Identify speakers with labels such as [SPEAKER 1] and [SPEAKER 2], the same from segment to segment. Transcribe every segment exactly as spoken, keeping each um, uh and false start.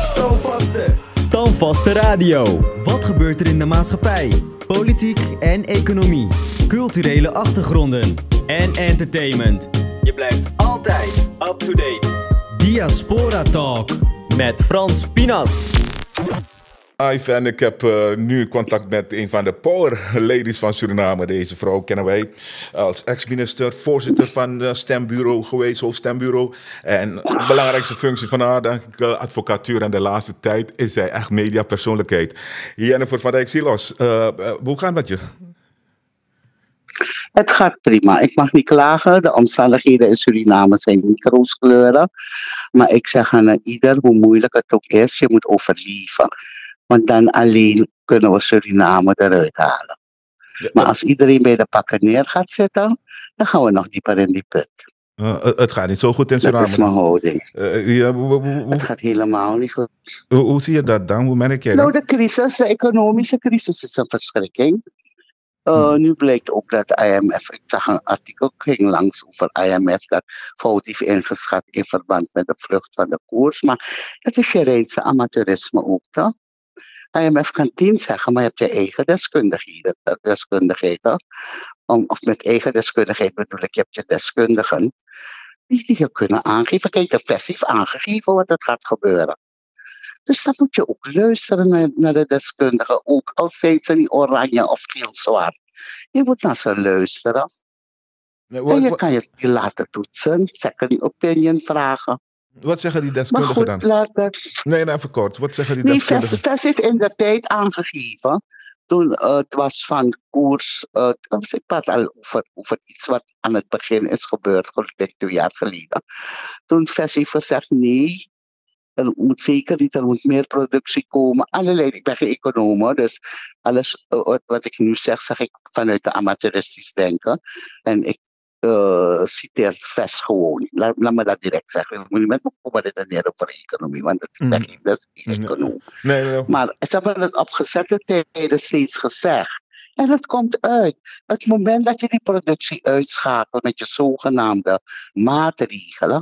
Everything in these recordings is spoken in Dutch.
[SPEAKER 1] Standvaste. Standvaste Radio. Wat gebeurt er in de maatschappij? Politiek en economie. Culturele achtergronden. En entertainment. Je blijft altijd up-to-date. Diaspora Talk. Met Frans Pinas.
[SPEAKER 2] Ive en ik heb uh, nu contact met een van de power ladies van Suriname. Deze vrouw kennen wij als ex-minister, voorzitter van het stembureau geweest, hoofdstembureau. En de belangrijkste functie van haar, denk ik, advocatuur. En de laatste tijd is zij echt mediapersoonlijkheid. Jennifer van Dijk Silos, uh, uh, hoe gaat het met je?
[SPEAKER 3] Het gaat prima. Ik mag niet klagen. De omstandigheden in Suriname zijn niet rooskleurig. Maar ik zeg aan ieder, hoe moeilijk het ook is, je moet overleven. Want dan alleen kunnen we Suriname eruit halen. Ja, maar als iedereen bij de pakken neer gaat zitten, dan gaan we nog dieper in die put.
[SPEAKER 2] Uh, het gaat niet zo goed in Suriname.
[SPEAKER 3] Dat is mijn houding.
[SPEAKER 2] Uh, ja, hoe, hoe, hoe,
[SPEAKER 3] het gaat helemaal niet goed.
[SPEAKER 2] Hoe, hoe zie je dat dan? Hoe merk jij dat?
[SPEAKER 3] Nou, de crisis, de economische crisis is een verschrikking. Uh, hmm. Nu blijkt ook dat de I M F, ik zag een artikel, ging langs over I M F, dat fout heeft ingeschat in verband met de vlucht van de koers. Maar het is je Rijnse amateurisme ook, toch? I M F kan tien zeggen, maar je hebt je eigen deskundigheid. deskundigheid hè? Om, of met eigen deskundigheid bedoel ik, je hebt je deskundigen die, die je kunnen aangeven. Kijk, de V E S heeft aangegeven wat er gaat gebeuren. Dus dan moet je ook luisteren naar, naar de deskundigen, ook al zijn ze niet oranje of geel-zwart. Je moet naar ze luisteren. Nee, wat, en je wat, kan je die laten toetsen, second opinion vragen.
[SPEAKER 2] Wat zeggen die deskundigen
[SPEAKER 3] maar goed,
[SPEAKER 2] dan?
[SPEAKER 3] Laat dat...
[SPEAKER 2] Nee, nou even kort. Wat zeggen die
[SPEAKER 3] nee,
[SPEAKER 2] deskundigen?
[SPEAKER 3] V E S heeft in de tijd aangegeven, toen uh, het was van koers, uh, ik praat al over, over iets wat aan het begin is gebeurd, geloof ik twee jaar geleden. Toen V E S heeft gezegd, nee, er moet zeker niet, er moet meer productie komen. Allerlei, ik ben geen econoom, dus alles uh, wat ik nu zeg, zeg ik vanuit de amateuristisch denken. En ik Uh, citeer V E S gewoon. Laat, laat me dat direct zeggen. Ik moet niet met me komen redeneren over economie, want dat is, mm. niet, dat is niet econoom.
[SPEAKER 2] Nee, nee, nee.
[SPEAKER 3] Maar ze hebben het op gezette tijden steeds gezegd. En het komt uit. Het moment dat je die productie uitschakelt met je zogenaamde maatregelen,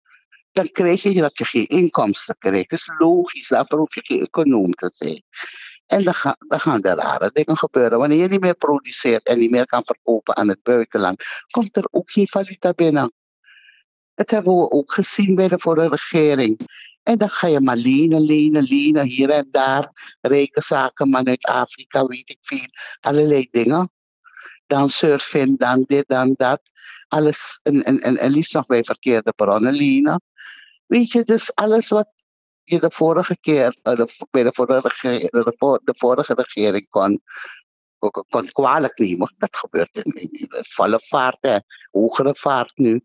[SPEAKER 3] dan krijg je dat je geen inkomsten krijgt. Dat is logisch, daarvoor hoef je geen econoom te zijn. En dan, ga, dan gaan er rare dingen gebeuren. Wanneer je niet meer produceert en niet meer kan verkopen aan het buitenland, komt er ook geen valuta binnen. Dat hebben we ook gezien bij de vorige regering. En dan ga je maar lenen, lenen, lenen, hier en daar. Rijke zakenman uit Afrika, weet ik veel. Allerlei dingen. Dan surfen, dan dit, dan dat. Alles, en, en, en, en liefst nog bij verkeerde bronnen lenen. Weet je, dus alles wat je de vorige keer, de, bij de vorige, de, de vorige regering kon, kon kwalijk nemen. Dat gebeurt in, in, in volle vaart, hè. Hogere vaart nu.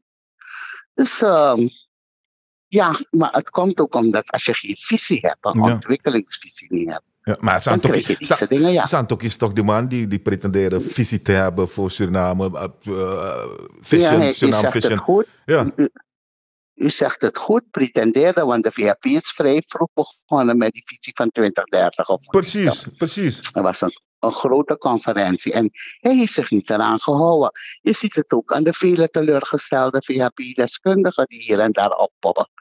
[SPEAKER 3] Dus um, ja, maar het komt ook omdat als je geen visie hebt, een ja. ontwikkelingsvisie niet hebt.
[SPEAKER 2] Ja, maar Santokki is toch de man die, die pretenderen visie te hebben voor Suriname, uh, vision,
[SPEAKER 3] ja, hij,
[SPEAKER 2] Suriname
[SPEAKER 3] zegt
[SPEAKER 2] vision.
[SPEAKER 3] Het goed.
[SPEAKER 2] Ja.
[SPEAKER 3] U, u zegt het goed, pretendeerde, want de V H P is vrij vroeg begonnen met die visie van twintig dertig. Of
[SPEAKER 2] precies, precies.
[SPEAKER 3] Er was een, een grote conferentie en hij heeft zich niet eraan gehouden. Je ziet het ook aan de vele teleurgestelde V H P-deskundigen die hier en daar oppoppen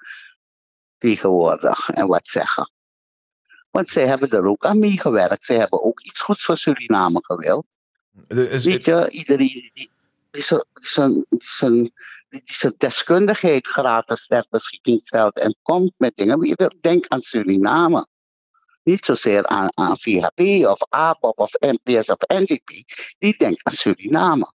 [SPEAKER 3] tegenwoordig en wat zeggen. Want zij hebben er ook aan meegewerkt. Zij hebben ook iets goeds voor Suriname gewild. Is, Weet je, iedereen die, die, zijn, die, zijn, die zijn deskundigheid gratis ter beschikking stelt en komt met dingen. Je wilt denken aan Suriname. Niet zozeer aan, aan V H P of A P O P of N P S of N D P. Die denkt aan Suriname.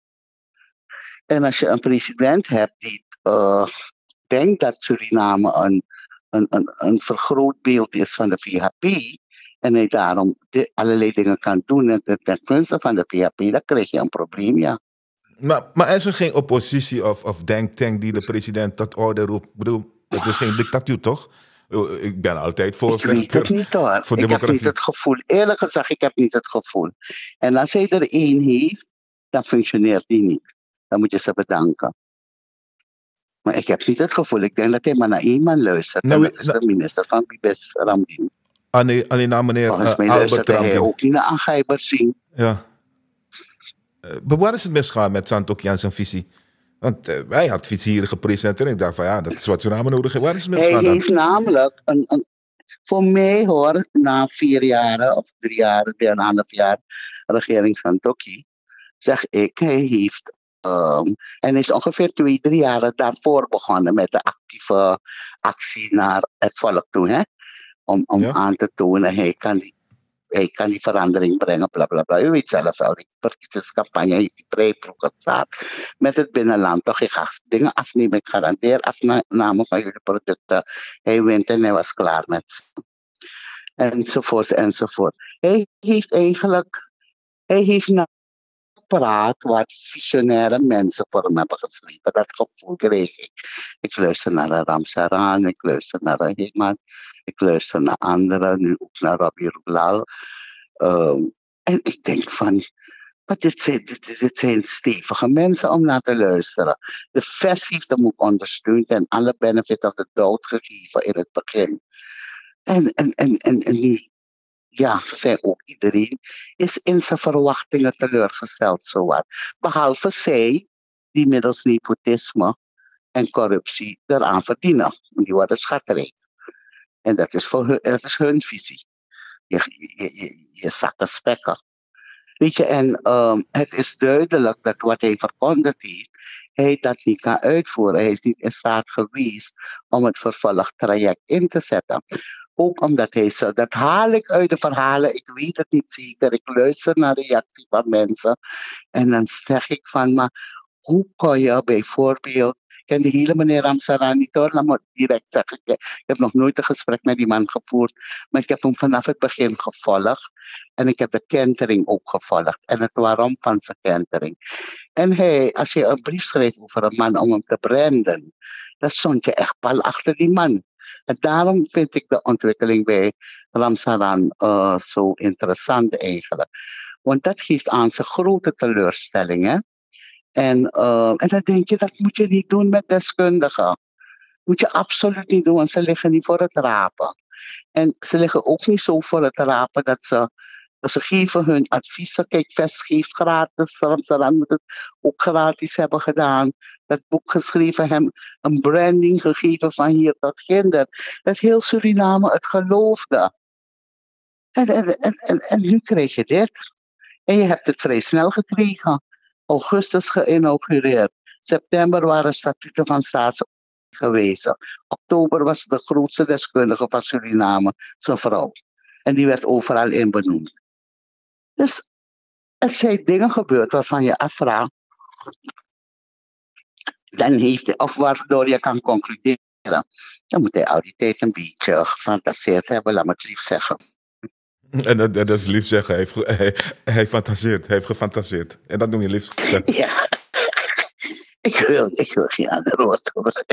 [SPEAKER 3] En als je een president hebt die uh, denkt dat Suriname een Een, een, een vergrootbeeld is van de V H P en hij daarom de, allerlei dingen kan doen en ten gunste van de V H P, dan krijg je een probleem, ja.
[SPEAKER 2] Maar, maar is er geen oppositie of, of denktank die de president tot orde roept? Ik bedoel, het is geen dictatuur, toch? Ik ben altijd voor...
[SPEAKER 3] Ik weet het niet hoor.
[SPEAKER 2] Voor
[SPEAKER 3] ik heb niet het gevoel. Eerlijk gezegd, ik heb niet het gevoel. En als hij er één heeft, dan functioneert die niet. Dan moet je ze bedanken. Maar ik heb niet het gevoel. Ik denk dat hij maar naar één man luistert. Nou, en dat is nou, de minister van Bibes Ramdin.
[SPEAKER 2] Alleen, alleen naar meneer
[SPEAKER 3] Volgens mij
[SPEAKER 2] uh,
[SPEAKER 3] luistert hij ook niet naar Angijber zien.
[SPEAKER 2] Ja. Uh, waar is het misgaan met Santokki en zijn visie? Want uh, hij had visie hier gepresenteerd en ik dacht van ja, dat is wat Suriname nodig heeft. Waar is het misgaan
[SPEAKER 3] Hij
[SPEAKER 2] dan?
[SPEAKER 3] heeft namelijk een, een Voor mij hoor, na vier jaar of drie jaar, drieënhalf jaar regering Santokhi, zeg ik, hij heeft, um, en hij is ongeveer twee, drie jaar daarvoor begonnen met de actieve actie naar het volk toe, hè? Om, om
[SPEAKER 2] Ja.
[SPEAKER 3] aan te tonen, hij kan die hij kan die verandering brengen, bla bla bla. U weet zelf wel, die verkiezingscampagne heeft die prijproef gestart met het binnenland. Toch, ik ga dingen afnemen, ik garandeer afname van jullie producten. Hij wint en hij was klaar met ze. Enzovoort, enzovoort. Hij heeft eigenlijk, hij heeft nou gepraat wat visionaire mensen voor hem hebben geschreven. Dat gevoel kreeg ik. Ik luister naar de Ramsaran, ik luister naar de Hikmat, ik luister naar anderen, nu ook naar Robbie Roelal. Um, en ik denk van, maar dit zijn, dit, dit zijn stevige mensen om naar te luisteren. De V E S heeft hem ook ondersteund en alle benefit of the doubt gegeven in het begin. En, en, en, en, en nu, ja, zei ook iedereen, is in zijn verwachtingen teleurgesteld, zowat. Behalve zij, die middels nepotisme en corruptie eraan verdienen. Die worden schatrijk. En dat is, voor hun, dat is hun visie. Je, je, je, je zakken spekken. Weet je, en um, het is duidelijk dat wat hij verkondigd heeft, hij dat niet kan uitvoeren. Hij is niet in staat geweest om het vervolgtraject in te zetten. Ook omdat hij zo, dat haal ik uit de verhalen, ik weet het niet zeker, ik luister naar reactie van mensen en dan zeg ik van, maar hoe kon je bijvoorbeeld, ik ken de hele meneer Ramsaran niet hoor, laat me direct zeggen, ik, ik heb nog nooit een gesprek met die man gevoerd, maar ik heb hem vanaf het begin gevolgd en ik heb de kentering ook gevolgd en het waarom van zijn kentering. En hij, als je een brief schrijft over een man om hem te branden, dan stond je echt pal achter die man. En daarom vind ik de ontwikkeling bij Ramsaran uh, zo interessant eigenlijk. Want dat geeft aan zijn grote teleurstelling. Hè? En, uh, en dan denk je, dat moet je niet doen met deskundigen. Moet je absoluut niet doen, want ze liggen niet voor het rapen. En ze liggen ook niet zo voor het rapen dat ze... Ze geven hun adviezen. Kijk, V E S geeft gratis. Ramsaran moet het ook gratis hebben gedaan. Dat boek geschreven, hem een branding gegeven van hier tot kinder. Dat heel Suriname het geloofde. En, en, en, en, en nu krijg je dit. En je hebt het vrij snel gekregen. Augustus geïnaugureerd. September waren statuten van staats gewezen. Oktober was de grootste deskundige van Suriname, zijn vrouw. En die werd overal in benoemd. Dus er zijn dingen gebeurd waarvan je afvraagt, dan heeft hij, of waardoor je kan concluderen, dan moet hij al die tijd een beetje gefantaseerd hebben, laat me het lief zeggen.
[SPEAKER 2] En dat, dat is lief zeggen, hij heeft, hij, hij fantaseert, hij heeft gefantaseerd. En dat noem je lief zeggen.
[SPEAKER 3] Ja, ik wil, ik wil geen ander woord horen.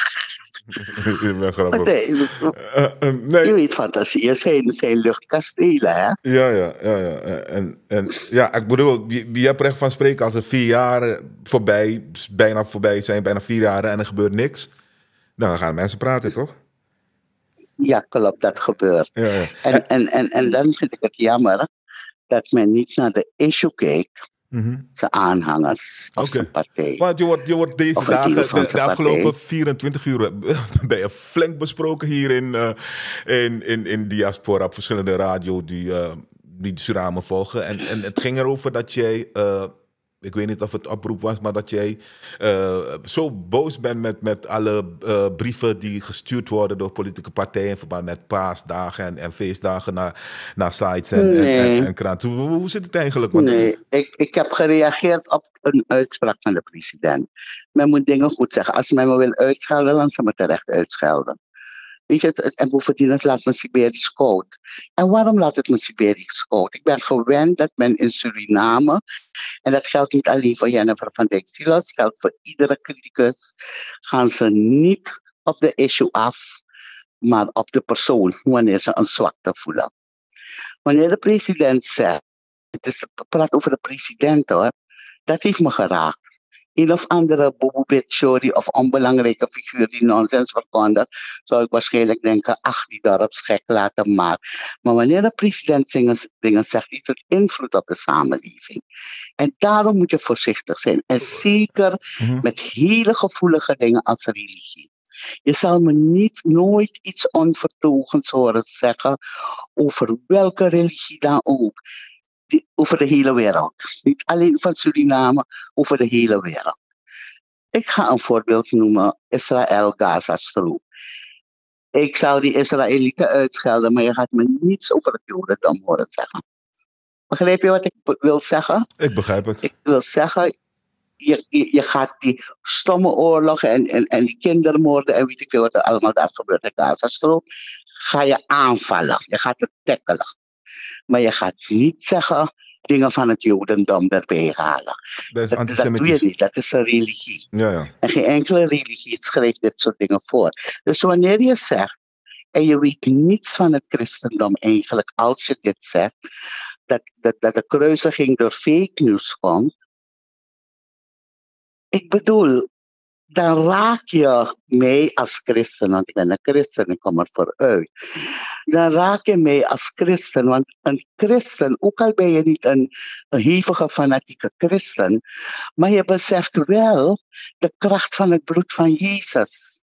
[SPEAKER 2] Ik ben grappig.
[SPEAKER 3] Nee,
[SPEAKER 2] uh, uh, nee.
[SPEAKER 3] Je weet, fantasieën zijn, zijn luchtkastelen, hè?
[SPEAKER 2] Ja, ja, ja. ja. En, en ja, ik bedoel, je, je hebt er echt van spreken als er vier jaar voorbij, bijna voorbij zijn, bijna vier jaar en er gebeurt niks. Dan gaan mensen praten, toch?
[SPEAKER 3] Ja, klopt, dat gebeurt.
[SPEAKER 2] Ja, ja.
[SPEAKER 3] En, en, en, en dan vind ik het jammer dat men niet naar de issue kijkt.
[SPEAKER 2] Mm-hmm.
[SPEAKER 3] Zijn aanhangers of
[SPEAKER 2] okay.
[SPEAKER 3] zijn partij.
[SPEAKER 2] Want je wordt, je wordt deze
[SPEAKER 3] of
[SPEAKER 2] dagen, de, de afgelopen
[SPEAKER 3] partij.
[SPEAKER 2] vierentwintig uur, ben je flink besproken hier in, uh, in, in, in diaspora op verschillende radio die, uh, die Suriname volgen. En, en het ging erover dat jij, uh, ik weet niet of het oproep was, maar dat jij uh, zo boos bent met, met alle uh, brieven die gestuurd worden door politieke partijen in verband met paasdagen en, en feestdagen naar, naar sites en,
[SPEAKER 3] nee.
[SPEAKER 2] en, en, en kranten. Hoe, hoe zit het eigenlijk? Want
[SPEAKER 3] nee,
[SPEAKER 2] het...
[SPEAKER 3] ik, ik heb gereageerd op een uitspraak van de president. Men moet dingen goed zeggen. Als men me wil uitschelden, dan zal me terecht uitschelden. Weet je, het, en bovendien, het laat me Siberisch koud. En waarom laat het me Siberisch koud? Ik ben gewend dat men in Suriname, en dat geldt niet alleen voor Jennifer van Dijk Silas, dat geldt voor iedere criticus, gaan ze niet op de issue af, maar op de persoon, wanneer ze een zwakte voelen. Wanneer de president zegt, het is praat over de president hoor, dat heeft me geraakt. Een of andere Bobobit Shori of onbelangrijke figuur die nonsens verkondigt, zou ik waarschijnlijk denken, ach, die dorpsgek, laat hem maar. Maar wanneer de president dingen, dingen zegt, heeft het invloed op de samenleving. En daarom moet je voorzichtig zijn. En zeker mm-hmm. met hele gevoelige dingen als religie. Je zal me niet nooit iets onvertogens horen zeggen over welke religie dan ook. Die, over de hele wereld. Niet alleen van Suriname, over de hele wereld. Ik ga een voorbeeld noemen, Israël-Gaza-strook. Ik zal die Israëlieten uitschelden, maar je gaat me niets over het Jodendom horen zeggen. Begrijp je wat ik wil zeggen?
[SPEAKER 2] Ik begrijp het.
[SPEAKER 3] Ik wil zeggen, je, je, je gaat die stomme oorlogen en, en, en die kindermoorden en weet ik veel wat er allemaal daar gebeurt in Gaza-strook, ga je aanvallen. Je gaat het tackelen. Maar je gaat niet zeggen dingen van het Jodendom erbij halen.
[SPEAKER 2] Dat is
[SPEAKER 3] Dat, dat doe
[SPEAKER 2] antisemitisch.
[SPEAKER 3] je niet, dat is een religie.
[SPEAKER 2] Ja, ja.
[SPEAKER 3] En geen enkele religie schrijft dit soort dingen voor. Dus wanneer je zegt, en je weet niets van het christendom eigenlijk, als je dit zegt, dat, dat, dat de kruisiging door fake news komt. Ik bedoel, dan raak je mij als christen, want ik ben een christen, ik kom er vooruit. Dan raak je mij als christen, want een christen, ook al ben je niet een, een hevige fanatieke christen, maar je beseft wel de kracht van het bloed van Jezus.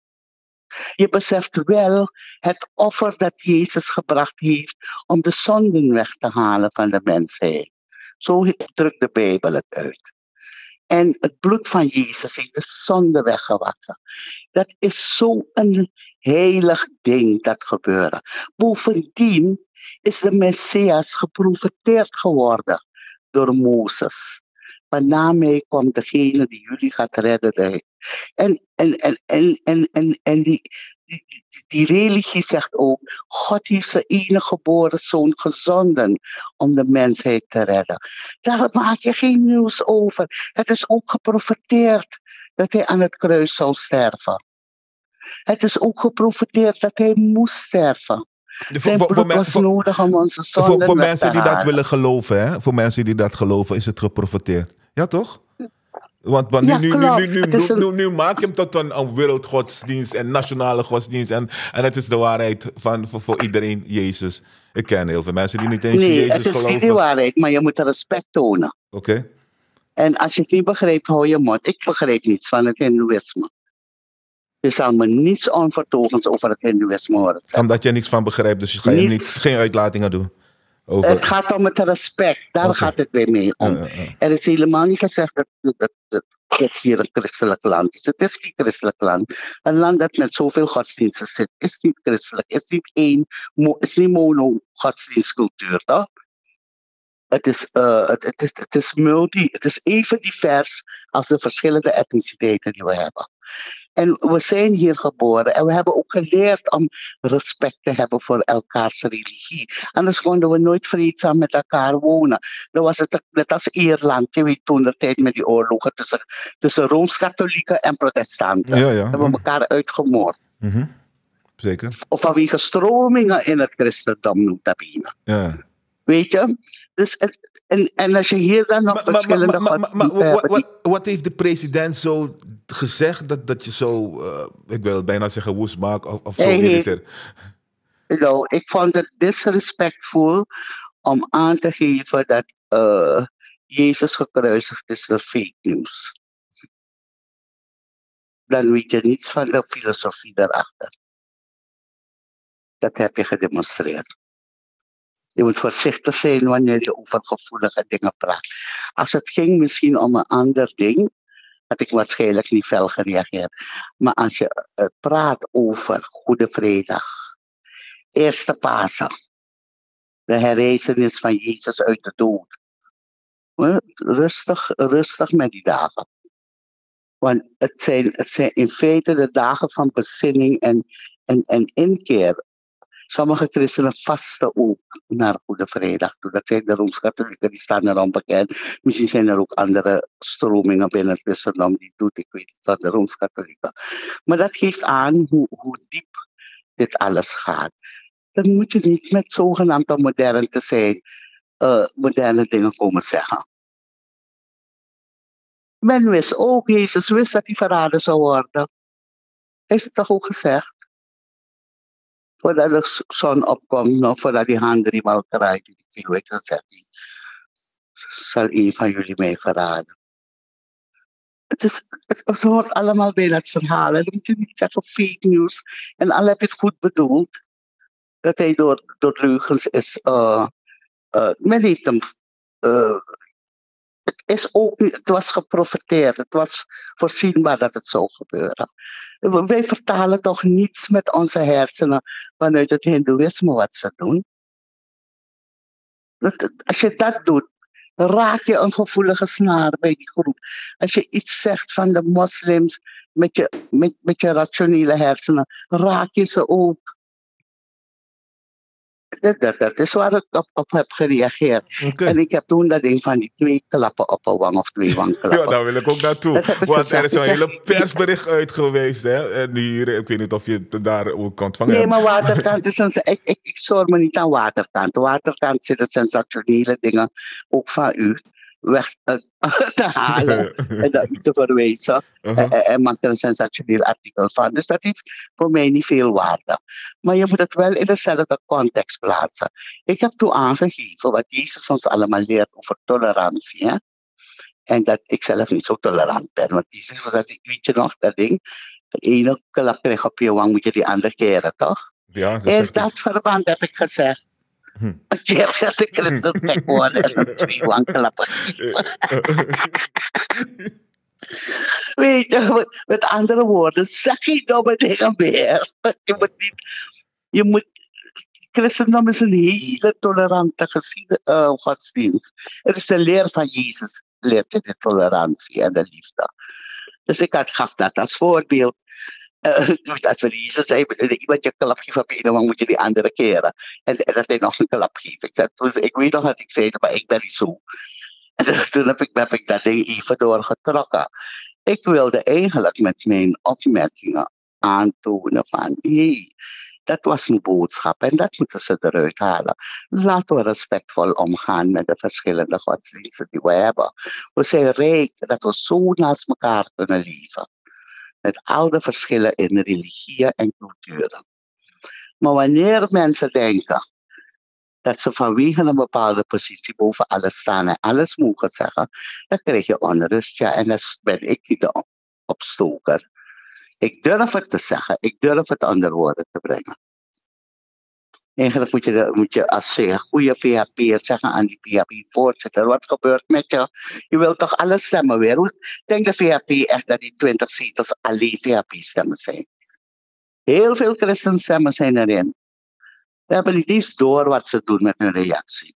[SPEAKER 3] Je beseft wel het offer dat Jezus gebracht heeft om de zonden weg te halen van de mensheid. Zo drukt de Bijbel het uit. En het bloed van Jezus heeft de zonde weggewassen. Dat is zo'n heilig ding dat gebeurde. Bovendien is de Messias geprofeteerd geworden door Mozes. Maar na mij komt degene die jullie gaat redden. En, en, en, en, en, en, en die, die, die religie zegt ook, God heeft zijn enige geboren zoon gezonden om de mensheid te redden. Daar maak je geen nieuws over. Het is ook geprofeteerd dat hij aan het kruis zou sterven. Het is ook geprofeteerd dat hij moest sterven. Zijn
[SPEAKER 2] voor,
[SPEAKER 3] bloed
[SPEAKER 2] voor,
[SPEAKER 3] was
[SPEAKER 2] voor,
[SPEAKER 3] nodig om onze zonden
[SPEAKER 2] voor, voor
[SPEAKER 3] weg
[SPEAKER 2] mensen
[SPEAKER 3] te
[SPEAKER 2] die dat
[SPEAKER 3] halen.
[SPEAKER 2] willen geloven, hè? Voor mensen die dat geloven, is het geprofeteerd. Ja, toch? Want, want nu,
[SPEAKER 3] Ja,
[SPEAKER 2] nu, nu,
[SPEAKER 3] klopt.
[SPEAKER 2] nu, nu,
[SPEAKER 3] Het is
[SPEAKER 2] nu,
[SPEAKER 3] een-
[SPEAKER 2] nu, nu maak je hem tot een, een wereldgodsdienst en nationale godsdienst. En, en het is de waarheid van, voor, voor iedereen, Jezus. Ik ken heel veel mensen die niet eens in
[SPEAKER 3] Nee,
[SPEAKER 2] Jezus
[SPEAKER 3] het is
[SPEAKER 2] geloven.
[SPEAKER 3] niet de waarheid, maar je moet respect tonen.
[SPEAKER 2] Oké.
[SPEAKER 3] En als je het niet begrijpt, hou je mond. Ik begrijp niets van het Hindoeïsme. Je zal me niets onvertogens over het Hindoeïsme horen zeggen.
[SPEAKER 2] Omdat je niks van begrijpt, dus ga je niet,
[SPEAKER 3] Niets.
[SPEAKER 2] geen uitlatingen doen. Over...
[SPEAKER 3] Het gaat om het respect, daar
[SPEAKER 2] Oké.
[SPEAKER 3] gaat het bij mij om.
[SPEAKER 2] Ja, ja, ja.
[SPEAKER 3] Er is helemaal niet gezegd dat, dat, dat het hier een christelijk land is. Het is geen christelijk land. Een land dat met zoveel godsdiensten zit, is niet christelijk. Is niet één, mo- is niet mono-godsdienstcultuur, toch? Het is, uh, het, het, is, het is multi, het is even divers als de verschillende etniciteiten die we hebben. En we zijn hier geboren en we hebben ook geleerd om respect te hebben voor elkaars religie. Anders konden we nooit vreedzaam met elkaar wonen. Dan was het net als Ierland, je weet toen de tijd met die oorlogen tussen, tussen Rooms-Katholieken en Protestanten.
[SPEAKER 2] Ja, ja.
[SPEAKER 3] We hebben elkaar uitgemoord.
[SPEAKER 2] Mhm. Zeker.
[SPEAKER 3] Of vanwege stromingen in het christendom nota bene.
[SPEAKER 2] Ja.
[SPEAKER 3] Weet je? Dus het, en, en als je hier dan nog
[SPEAKER 2] Maar, maar,
[SPEAKER 3] verschillende
[SPEAKER 2] maar, maar, maar, maar
[SPEAKER 3] godsdiensten
[SPEAKER 2] wat,
[SPEAKER 3] hebt. die-
[SPEAKER 2] wat, wat heeft de president zo gezegd dat, dat je zo, uh, ik wil bijna zeggen woest maakt of, of zo
[SPEAKER 3] Hij heeft-
[SPEAKER 2] irriteert?
[SPEAKER 3] Nou, ik vond het disrespectvol om aan te geven dat uh, Jezus gekruisigd is door fake news. Dan weet je niets van de filosofie daarachter. Dat heb je gedemonstreerd. Je moet voorzichtig zijn wanneer je over gevoelige dingen praat. Als het ging misschien om een ander ding, had ik waarschijnlijk niet fel gereageerd. Maar als je uh, praat over Goede Vrijdag, Eerste Pasen, de herrijzenis van Jezus uit de dood. Huh? Rustig, rustig met die dagen. Want het zijn, het zijn in feite de dagen van bezinning en, en, en inkeer. Sommige christenen vasten ook naar Goede Vrijdag toe. Dat zijn de Rooms-Katholieken, die staan er onbekend. Misschien zijn er ook andere stromingen binnen het christendom die doet. Ik weet niet van de Rooms-Katholieken. Maar dat geeft aan hoe, hoe diep dit alles gaat. Dan moet je niet met zogenaamd om modern te zijn, uh, moderne dingen komen zeggen. Men wist ook, Jezus wist dat hij verraden zou worden. Hij heeft het toch ook gezegd? Voordat de zon opkomt, nog voordat die haan driemaal kraait, die veel weet gezegd, zal een van jullie mij verraden. Het, is, het, het hoort allemaal bij dat verhaal. En dan moet je niet zeggen fake news. En al heb je het goed bedoeld, dat hij door, door leugens is. Uh, uh, men heeft hem. Uh, het, is ook, niet- het was geprofiteerd. Het was voorzienbaar dat het zou gebeuren. W- Wij vertalen toch niets met onze hersenen vanuit het Hindoeïsme wat ze doen. Dat- dat- Als je dat doet, dan raak je een gevoelige snaar bij die groep. Als je iets zegt van de moslims met je, met, met je rationele hersenen, raak je ze ook. Dat, dat, dat is waar ik op, op heb gereageerd.
[SPEAKER 2] Oké.
[SPEAKER 3] En ik heb toen dat ding van die twee klappen op een wang of twee
[SPEAKER 2] Ja,
[SPEAKER 3] wangklappen.
[SPEAKER 2] daar wil ik ook naartoe.
[SPEAKER 3] Dat heb ik
[SPEAKER 2] Want er
[SPEAKER 3] gezegd.
[SPEAKER 2] is
[SPEAKER 3] Ik
[SPEAKER 2] een
[SPEAKER 3] zeg,
[SPEAKER 2] hele persbericht uit geweest. Hè? En hier, ik weet niet of je het daar ook kan ontvangen.
[SPEAKER 3] nee,
[SPEAKER 2] hebt.
[SPEAKER 3] maar waterkant is een. Ik, ik, ik stoor me niet aan waterkant. Waterkant zitten sensationele dingen ook van u weg eh, te halen en naar u te verwijzen.
[SPEAKER 2] Uh-huh.
[SPEAKER 3] En, en, en maakt er een sensationeel artikel van. Dus dat heeft voor mij niet veel waarde. Maar je moet het wel in dezelfde context plaatsen. Ik heb toen aangegeven wat Jezus ons allemaal leert over tolerantie. Hè? En dat ik zelf niet zo tolerant ben. Want Jezus was dat, weet je nog, dat ding. De ene klap krijg op je wang, moet je die andere keren, toch?
[SPEAKER 2] Ja, dat
[SPEAKER 3] In
[SPEAKER 2] zegt hij.
[SPEAKER 3] dat verband heb ik gezegd.
[SPEAKER 2] Hm.
[SPEAKER 3] Je hebt de christen gek worden en een twee wangklappen. Weet je, met, met andere woorden, zeg geen domme dingen meer. Je moet niet, je moet, christendom is een hele tolerante geschied- uh, godsdienst. Het is de leer van Jezus, leert je de tolerantie en de liefde. Dus ik had, gaf dat als voorbeeld. Uh, als we Jezus zei, iemand je een klap geeft op je ene wang, moet je die andere keren. En, en dat hij nog een klap geeft. Ik, zei, toen, ik weet nog wat ik zei, maar ik ben niet zo. En toen heb ik, heb ik dat ding even doorgetrokken. Ik wilde eigenlijk met mijn opmerkingen aantonen van, hé, hey, dat was mijn boodschap en dat moeten ze eruit halen. Laten we respectvol omgaan met de verschillende godsdiensten die we hebben. We zijn rijk dat we zo naast elkaar kunnen leven. Met al de verschillen in religieën en culturen. Maar wanneer mensen denken dat ze vanwege een bepaalde positie boven alles staan en alles mogen zeggen, dan krijg je onrust. Ja, en dat ben ik niet de opstoker. Ik durf het te zeggen, ik durf het onder woorden te brengen. Eigenlijk moet je, de- moet je als je goede V H P'er zeggen aan die V H P-voorzitter, wat gebeurt met je? Je wilt toch alles stemmen weer? Hoe denkt de V H P echt dat die twintig zetels alleen V H P-stemmen zijn? Heel veel christenstemmen zijn erin. We hebben niet eens door wat ze doen met hun reactie.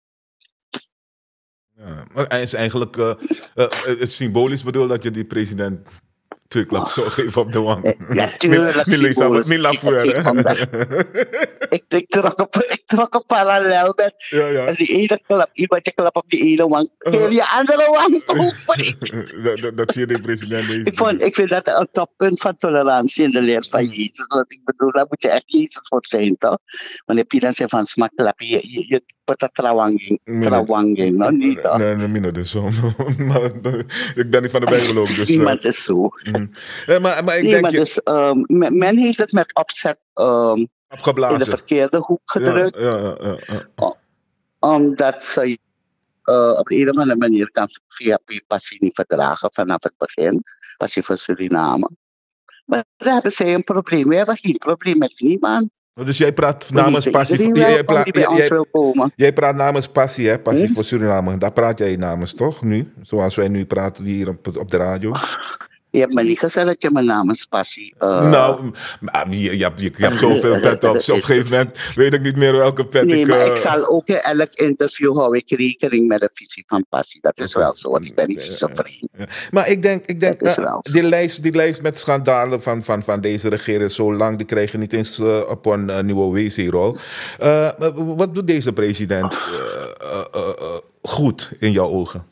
[SPEAKER 2] Ja, maar hij is eigenlijk uh, uh, het symbolisch bedoeld dat je die president twee klappen zou geven op de wang.
[SPEAKER 3] Eh, Ja, tuurlijk,
[SPEAKER 2] Niet lees
[SPEAKER 3] symbolisch.
[SPEAKER 2] niet la
[SPEAKER 3] Ik- ik- ik- omdat- Ik, ik, trok een, ik trok een parallel met.
[SPEAKER 2] Ja, ja.
[SPEAKER 3] Als die ene klap, iemand je klap op die ene wang, keer je andere wang over.
[SPEAKER 2] dat, dat, dat zie je de president deze
[SPEAKER 3] Ik, vond, ik vind dat een toppunt van tolerantie in de leer van Jezus. Want ik bedoel, daar moet je echt Jezus voor zijn, toch? Wanneer je dan zegt van smakklap, je, je, je put dat trawanging, trawanging, no? Niet, toch?
[SPEAKER 2] Nee, nee, nee, dus zo. Maar, ik ben niet van de Bijbel ook, dus... uh,
[SPEAKER 3] Niemand is zo.
[SPEAKER 2] mm. Eh, maar, maar ik
[SPEAKER 3] Nee,
[SPEAKER 2] denk
[SPEAKER 3] maar
[SPEAKER 2] je...
[SPEAKER 3] dus, um, men, men heeft het met opzet um, in de
[SPEAKER 2] Opgeblazen.
[SPEAKER 3] verkeerde hoek gedrukt.
[SPEAKER 2] Ja, ja, ja, ja, ja.
[SPEAKER 3] Omdat ze uh, op een of andere manier kan V H P passie niet verdragen vanaf het begin. Passie voor Suriname. Maar daar hebben zij een probleem. We hebben geen probleem met niemand.
[SPEAKER 2] Dus jij praat
[SPEAKER 3] We
[SPEAKER 2] namens
[SPEAKER 3] heten
[SPEAKER 2] passie...
[SPEAKER 3] iedereen
[SPEAKER 2] Jij,
[SPEAKER 3] welkom
[SPEAKER 2] praat-
[SPEAKER 3] die bij
[SPEAKER 2] jij-
[SPEAKER 3] ons wil komen.
[SPEAKER 2] jij praat namens passie, hè? Passie
[SPEAKER 3] Hm?
[SPEAKER 2] voor Suriname. Daar praat jij namens, toch? Nu? Zoals wij nu praten hier op, op de radio.
[SPEAKER 3] Je hebt me niet gezegd dat je mijn namens passie... Uh,
[SPEAKER 2] Nou, maar je, je, hebt- je, je hebt zoveel pet op. Dus op een gegeven moment weet ik niet meer welke pet
[SPEAKER 3] nee,
[SPEAKER 2] ik...
[SPEAKER 3] maar
[SPEAKER 2] uh,
[SPEAKER 3] ik zal ook in elk interview hou ik rekening met de visie van passie. Dat is wel zo, want ik ben niet schizofreen.
[SPEAKER 2] Ja. Maar ik denk, ik denk
[SPEAKER 3] Dat is
[SPEAKER 2] uh,
[SPEAKER 3] wel zo.
[SPEAKER 2] die, lijst, die lijst met schandalen van, van, van deze regering is zo lang, die krijgen niet eens uh, op een uh, nieuwe W C-rol. Uh, wat doet deze president uh, uh, uh, uh, goed in jouw ogen?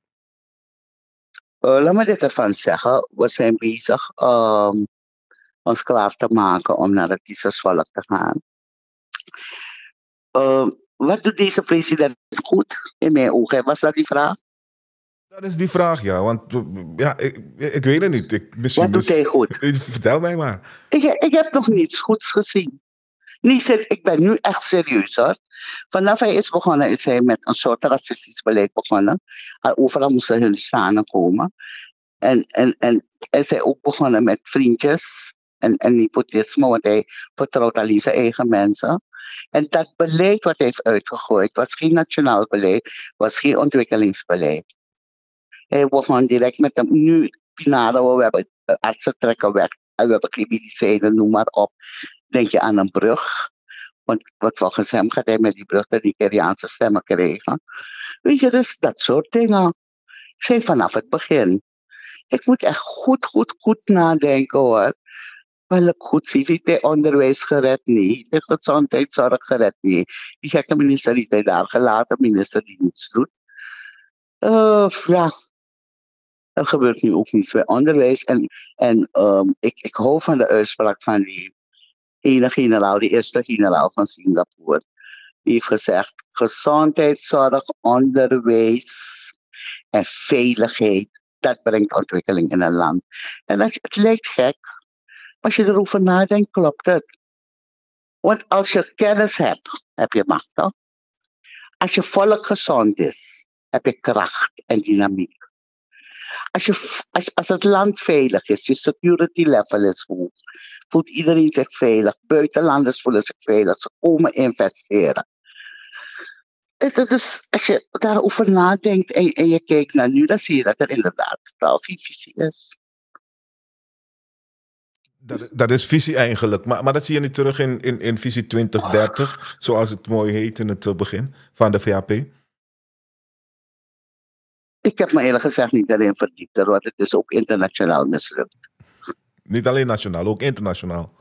[SPEAKER 3] Uh, laat me dit ervan zeggen. We zijn bezig um, ons klaar te maken om naar het kiezersvolk te gaan. Uh, wat doet deze president goed in mijn ogen? Was dat die vraag?
[SPEAKER 2] Dat is die vraag, ja. Want uh, ja, ik, ik weet het niet. Ik, misschien,
[SPEAKER 3] Wat doet hij goed?
[SPEAKER 2] Vertel mij maar.
[SPEAKER 3] Ik, ik heb nog niets goeds gezien. Niet, ser- ik ben nu echt serieus hoor. Vanaf hij is begonnen, is hij met een soort racistisch beleid begonnen. Al overal moesten hun staan komen. En, en, en hij is ook begonnen met vriendjes en, en nepotisme, want hij vertrouwt alleen zijn eigen mensen. En dat beleid wat hij heeft uitgegooid was geen nationaal beleid, was geen ontwikkelingsbeleid. Hij begon direct met hem. Nu, Pinado, we hebben artsen trekken weg, en we hebben geen medicijnen, noem maar op. Denk je aan een brug? Want wat volgens hem gaat hij met die brug de Nigeriaanse stemmen krijgen. Weet je, dus dat soort dingen. Ik zei vanaf het begin. Ik moet echt goed, goed, goed nadenken hoor. Wel ik goed zie, heeft hij onderwijs gered? Nee. De gezondheidszorg gered? Nee. Die gekke minister die hij daar gelaten, minister die niets doet. Uh, ja, er gebeurt nu ook niets bij onderwijs. En, en um, ik, ik hou van de uitspraak van die ene generaal, die eerste generaal van Singapore. Die heeft gezegd, gezondheidszorg, onderwijs en veiligheid, dat brengt ontwikkeling in een land. En dat, het lijkt gek, maar als je erover nadenkt, klopt het. Want als je kennis hebt, heb je macht. Toch? Als je volk gezond is, heb je kracht en dynamiek. Als, je, als, als het land veilig is, je security level is hoog, voelt iedereen zich veilig, buitenlanders voelen zich veilig, ze komen investeren. Dus als je daarover nadenkt en, en je kijkt naar nu, dan zie je dat er inderdaad totaal geen visie is.
[SPEAKER 2] Dat, dat is visie eigenlijk, maar, maar dat zie je niet terug in, in, in visie twintig dertig, zoals het mooi heet in het begin van de V A P.
[SPEAKER 3] Ik heb me eerlijk gezegd niet daarin verdiept, want het is ook internationaal mislukt.
[SPEAKER 2] Niet alleen nationaal, ook internationaal.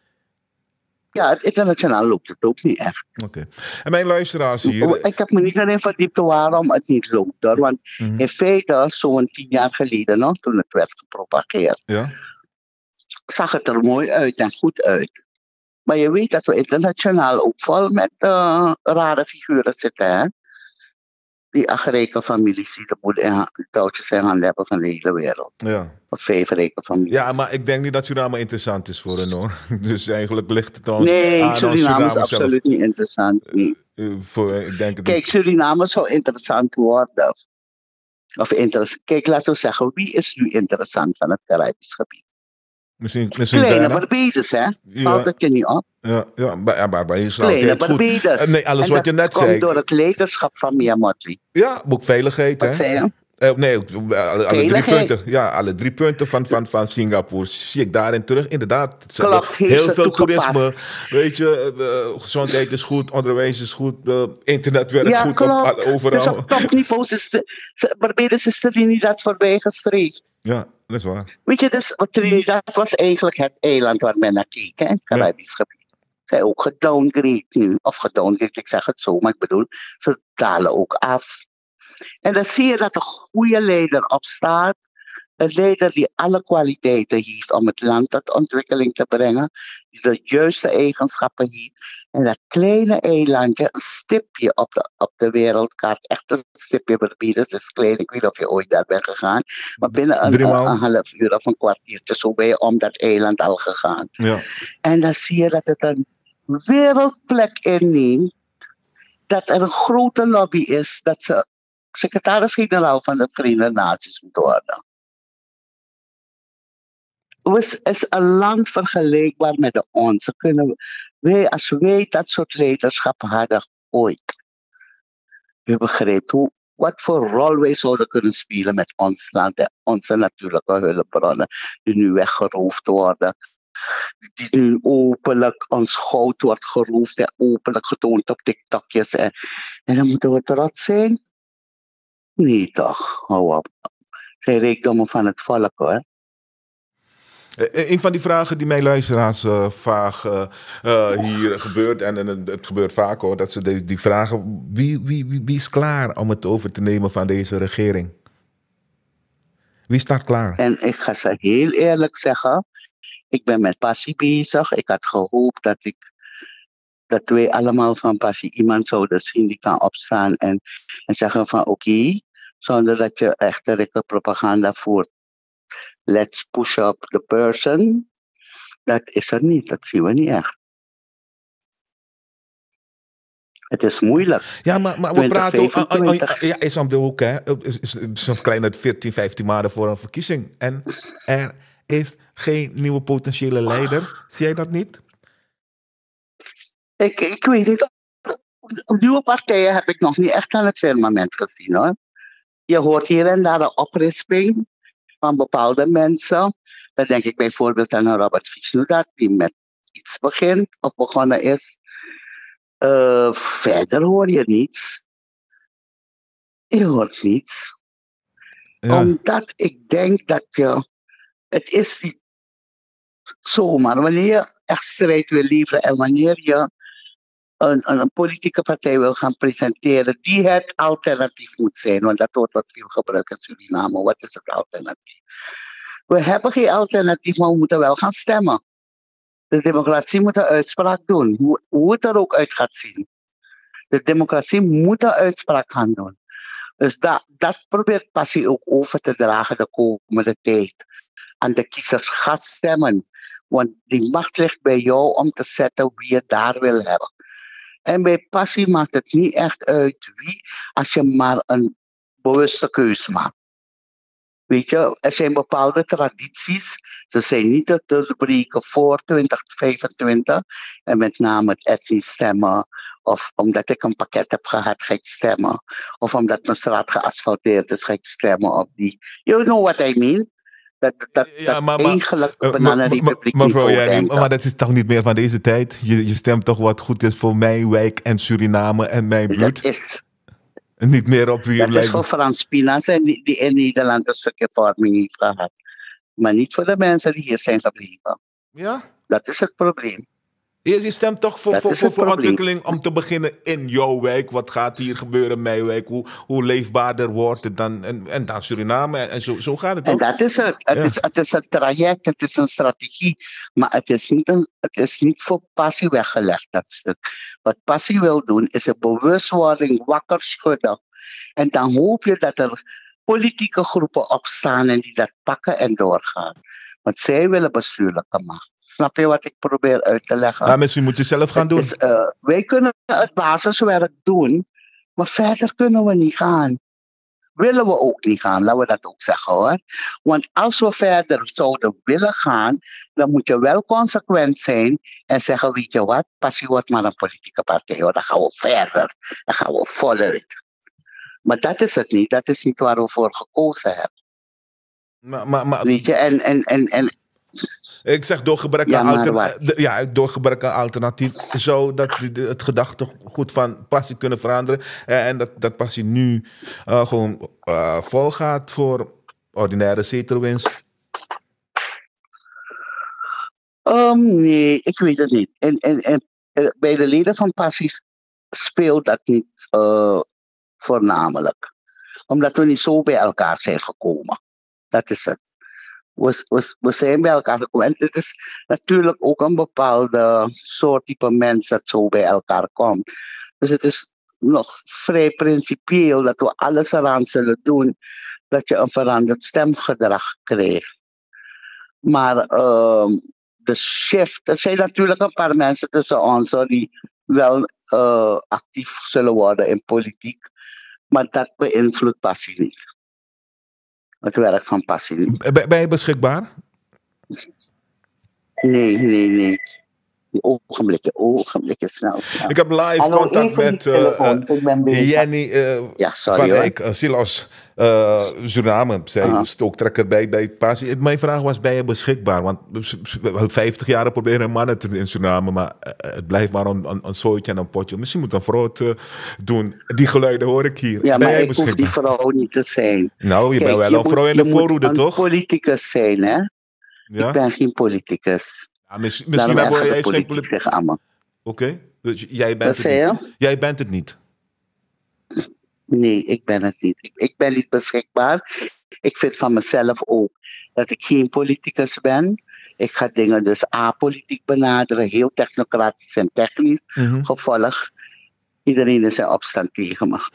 [SPEAKER 3] Ja, het internationaal loopt het ook niet echt.
[SPEAKER 2] Oké. Okay. En mijn luisteraars hier...
[SPEAKER 3] Ik heb me niet daarin verdiept waarom het niet loopt. Hoor. Want mm-hmm. in feite, zo'n tien jaar geleden, no, toen het werd gepropageerd,
[SPEAKER 2] ja?
[SPEAKER 3] zag het er mooi uit en goed uit. Maar je weet dat we internationaal ook vol met uh, rare figuren zitten. Hè? Die acht rijke families die de boel in de touwtjes in handen hebben van de hele wereld.
[SPEAKER 2] Ja.
[SPEAKER 3] Of vijf rijke families.
[SPEAKER 2] Ja, maar ik denk niet dat Suriname interessant is voor hen hoor. Dus eigenlijk ligt het ons
[SPEAKER 3] nee,
[SPEAKER 2] aan
[SPEAKER 3] Suriname, Suriname is absoluut
[SPEAKER 2] zelf.
[SPEAKER 3] niet interessant. Nee.
[SPEAKER 2] Uh, uh, voor, ik denk het
[SPEAKER 3] Kijk,
[SPEAKER 2] niet.
[SPEAKER 3] Suriname zou interessant worden. Of interessant. Kijk, laten we zeggen, wie is nu interessant van het Caribisch gebied?
[SPEAKER 2] Misschien, misschien
[SPEAKER 3] Kleine
[SPEAKER 2] bijna.
[SPEAKER 3] Barbados, hè?
[SPEAKER 2] Ja.
[SPEAKER 3] Valt dat je niet op?
[SPEAKER 2] Ja, ja, maar, maar, maar is
[SPEAKER 3] Kleine Barbados.
[SPEAKER 2] Nee, alles
[SPEAKER 3] en
[SPEAKER 2] wat je
[SPEAKER 3] dat
[SPEAKER 2] net
[SPEAKER 3] komt
[SPEAKER 2] zei.
[SPEAKER 3] door het leiderschap van Mia Mottley.
[SPEAKER 2] Ja, ook veiligheid.
[SPEAKER 3] Wat
[SPEAKER 2] hè?
[SPEAKER 3] zei je?
[SPEAKER 2] Uh, nee, alle, alle drie punten. Ja, alle drie punten van, van, van Singapore zie ik daarin terug. Inderdaad,
[SPEAKER 3] klopt,
[SPEAKER 2] heel veel toerisme. Weet je, uh, gezondheid is goed, onderwijs is goed, uh, internet werkt
[SPEAKER 3] ja,
[SPEAKER 2] goed
[SPEAKER 3] klopt.
[SPEAKER 2] op, overal.
[SPEAKER 3] Dus op topniveau is Barbados is Trinidad voorbij gestreefd.
[SPEAKER 2] Ja, dat is waar.
[SPEAKER 3] Weet je, dus Trinidad was eigenlijk het eiland waar men naar keek, hè, het Caribisch ja. gebied. Zij ook gedowngrade nu, of gedowngrade, ik zeg het zo, maar ik bedoel, ze dalen ook af. En dan zie je dat een goede leider opstaat. Een leider die alle kwaliteiten heeft om het land tot ontwikkeling te brengen. Die de juiste eigenschappen heeft. En dat kleine eilandje, een stipje op de, op de wereldkaart. Echt een stipje Barbados is klein. Ik weet niet of je ooit daar bent gegaan. Maar binnen een, een, een half uur of een kwartiertje zo ben je om dat eiland al gegaan.
[SPEAKER 2] Ja.
[SPEAKER 3] En dan zie je dat het een wereldplek inneemt. Dat er een grote lobby is. Dat ze secretaris-generaal van de Verenigde Naties moet worden. Het is een land vergelijkbaar met de onze. Kunnen wij, als wij dat soort leiderschap hadden ooit. U begrijpt hoe, wat voor rol wij zouden kunnen spelen met ons land en onze natuurlijke hulpbronnen die nu weggeroofd worden. Die nu openlijk ons goud wordt geroofd en openlijk getoond op TikTokjes. En, en dan moeten we trots zijn. Nee toch, hou op. Zijn rijkdommen van het volk hoor.
[SPEAKER 2] Uh, een van die vragen die mijn luisteraars uh, vaak uh, uh, hier gebeurt, en, en het gebeurt vaak hoor, dat ze die, die vragen, wie, wie, wie, wie is klaar om het over te nemen van deze regering? Wie staat klaar?
[SPEAKER 3] En ik ga ze heel eerlijk zeggen, ik ben met passie bezig. Ik had gehoopt dat ik dat wij allemaal van passie iemand zouden zien die kan opstaan en, en zeggen van oké, okay, zonder dat je echt de propaganda voert. Let's push up the person. Dat is er niet, dat zien we niet echt. Het is moeilijk.
[SPEAKER 2] Ja, maar, maar we praten ook...
[SPEAKER 3] twintig vijfentwintig.
[SPEAKER 2] Ja, is om de hoek, hè. Het is, is, is een kleine veertien, vijftien maanden voor een verkiezing. En er is geen nieuwe potentiële leider. Zie jij dat niet?
[SPEAKER 3] Ik, ik weet niet. Nieuwe partijen heb ik nog niet echt aan het firmament gezien, hoor. Je hoort hier en daar een oprisping van bepaalde mensen. Dan denk ik bijvoorbeeld aan een Robert Fischnudat, die met iets begint of begonnen is. Uh, verder hoor je niets. Je hoort niets. Ja. Omdat ik denk dat je... Het is niet zomaar. Wanneer je echt strijd wil leveren en wanneer je een, een, een politieke partij wil gaan presenteren die het alternatief moet zijn, want dat wordt wat veel gebruikt in Suriname. Wat is het alternatief? We hebben geen alternatief, maar we moeten wel gaan stemmen. De democratie moet een uitspraak doen, hoe, hoe het er ook uit gaat zien. De democratie moet een uitspraak gaan doen. Dus dat, dat probeert Passie ook over te dragen de komende tijd. Aan de kiezers gaat stemmen. Want die macht ligt bij jou om te zetten wie je daar wil hebben. En bij Passie maakt het niet echt uit wie, als je maar een bewuste keus maakt. Weet je, er zijn bepaalde tradities. Ze zijn niet te doorbreken voor twintig vijfentwintig. En met name het etnisch stemmen. Of omdat ik een pakket heb gehad, ga ik stemmen. Of omdat mijn straat geasfalteerd is, ga ik stemmen op die. You know what I mean? Dat, dat,
[SPEAKER 2] ja,
[SPEAKER 3] dat
[SPEAKER 2] maar,
[SPEAKER 3] eigenlijk
[SPEAKER 2] maar,
[SPEAKER 3] Bananenrepubliek
[SPEAKER 2] maar, mevrouw,
[SPEAKER 3] niet
[SPEAKER 2] ja,
[SPEAKER 3] denken.
[SPEAKER 2] maar dat is toch niet meer van deze tijd? Je, je stemt toch wat goed is voor mijn wijk en Suriname en mijn buurt?
[SPEAKER 3] Dat is...
[SPEAKER 2] Niet meer op wie je
[SPEAKER 3] Dat
[SPEAKER 2] lijkt.
[SPEAKER 3] is voor Frans Pinas en die, die in Nederland een stukje vorming heeft gehad. Maar niet voor de mensen die hier zijn gebleven.
[SPEAKER 2] Ja?
[SPEAKER 3] Dat is het probleem.
[SPEAKER 2] Je, je stemt toch voor,
[SPEAKER 3] Dat
[SPEAKER 2] voor,
[SPEAKER 3] is
[SPEAKER 2] voor,
[SPEAKER 3] het
[SPEAKER 2] voor
[SPEAKER 3] probleem.
[SPEAKER 2] ontwikkeling om te beginnen in jouw wijk. Wat gaat hier gebeuren in mijn wijk? Hoe, hoe leefbaarder wordt het dan? En, en dan Suriname. En zo, zo gaat het
[SPEAKER 3] En
[SPEAKER 2] ook.
[SPEAKER 3] dat is het. Het,
[SPEAKER 2] Ja.
[SPEAKER 3] is, het is een traject, het is een strategie. Maar het is niet, een, het is niet voor Passie weggelegd, dat stuk. Wat Passie wil doen, is een bewustwording wakker schudden. En dan hoop je dat er politieke groepen opstaan en die dat pakken en doorgaan. Want zij willen bestuurlijke macht. Snap je wat ik probeer uit te leggen?
[SPEAKER 2] Maar misschien moet je zelf gaan
[SPEAKER 3] Het
[SPEAKER 2] doen.
[SPEAKER 3] is, uh, wij kunnen het basiswerk doen, maar verder kunnen we niet gaan. Willen we ook niet gaan, laten we dat ook zeggen, hoor. Want als we verder zouden willen gaan, dan moet je wel consequent zijn en zeggen, weet je wat, Passie wordt maar een politieke partij, hoor. Dan gaan we verder, dan gaan we voluit. Maar dat is het niet, dat is niet waar we voor gekozen hebben.
[SPEAKER 2] Maar, maar, maar,
[SPEAKER 3] Weet je, en... en, en, en
[SPEAKER 2] ik zeg door gebrek
[SPEAKER 3] Ja,
[SPEAKER 2] aan
[SPEAKER 3] maar
[SPEAKER 2] alter-
[SPEAKER 3] wat?
[SPEAKER 2] de- ja, door gebrek aan alternatief. Zodat de- de- het gedachtegoed van Passie kunnen veranderen. Eh, En dat, dat Passie nu eh, gewoon eh, volgaat voor ordinaire zetelwinst.
[SPEAKER 3] Um, nee, ik weet het niet. En, en, en eh, bij de leden van Passie speelt dat niet uh, voornamelijk. Omdat we niet zo bij elkaar zijn gekomen. Dat is het. We, we, we zijn bij elkaar gekomen. En het is natuurlijk ook een bepaalde soort type mens dat zo bij elkaar komt. Dus het is nog vrij principieel dat we alles eraan zullen doen dat je een veranderd stemgedrag krijgt. Maar uh, de shift, er zijn natuurlijk een paar mensen tussen ons hoor, die wel uh, actief zullen worden in politiek. Maar dat beïnvloedt Passie niet. Het werk van Passie niet.
[SPEAKER 2] Ben, ben je beschikbaar?
[SPEAKER 3] Nee, nee, nee. Die ogenblikken, ogenblikken, snel, snel.
[SPEAKER 2] Ik heb live
[SPEAKER 3] Hallo,
[SPEAKER 2] contact
[SPEAKER 3] even die
[SPEAKER 2] met eh,
[SPEAKER 3] telefoon,
[SPEAKER 2] eh,
[SPEAKER 3] ik ben bezig.
[SPEAKER 2] Jenny eh,
[SPEAKER 3] Ja, sorry
[SPEAKER 2] van
[SPEAKER 3] hoor.
[SPEAKER 2] Eyck, uh, Silos, uh, Suriname. Zij
[SPEAKER 3] Aha.
[SPEAKER 2] is stooktrekker bij, bij Passie. Mijn vraag was, ben je beschikbaar? Want we al vijftig jaar proberen mannen te in Suriname, maar uh, het blijft maar een, een, een zooitje en een potje. Misschien moet een vrouw het uh, doen. Die geluiden hoor ik hier.
[SPEAKER 3] Ja,
[SPEAKER 2] ben
[SPEAKER 3] maar
[SPEAKER 2] jij
[SPEAKER 3] ik hoef die vrouw niet te zijn.
[SPEAKER 2] Nou, je
[SPEAKER 3] Kijk,
[SPEAKER 2] bent wel
[SPEAKER 3] je
[SPEAKER 2] een vrouw
[SPEAKER 3] moet-
[SPEAKER 2] in de
[SPEAKER 3] je moet
[SPEAKER 2] voorhoede,
[SPEAKER 3] een
[SPEAKER 2] toch?
[SPEAKER 3] politicus zijn, hè?
[SPEAKER 2] Ja?
[SPEAKER 3] Ik ben geen politicus.
[SPEAKER 2] Ja, mis-
[SPEAKER 3] Daarom
[SPEAKER 2] misschien hebben
[SPEAKER 3] ergert
[SPEAKER 2] jij
[SPEAKER 3] de
[SPEAKER 2] geen
[SPEAKER 3] politiek
[SPEAKER 2] politiek.
[SPEAKER 3] zich aan me.
[SPEAKER 2] Oké, dus jij
[SPEAKER 3] Wat
[SPEAKER 2] bent het
[SPEAKER 3] zei
[SPEAKER 2] niet.
[SPEAKER 3] je?
[SPEAKER 2] Jij bent het niet.
[SPEAKER 3] Nee, ik ben het niet. Ik, ik ben niet beschikbaar. Ik vind van mezelf ook dat ik geen politicus ben. Ik ga dingen dus apolitiek benaderen, heel technocratisch en technisch.
[SPEAKER 2] Mhm.
[SPEAKER 3] Gevolg Iedereen is in opstand tegen me.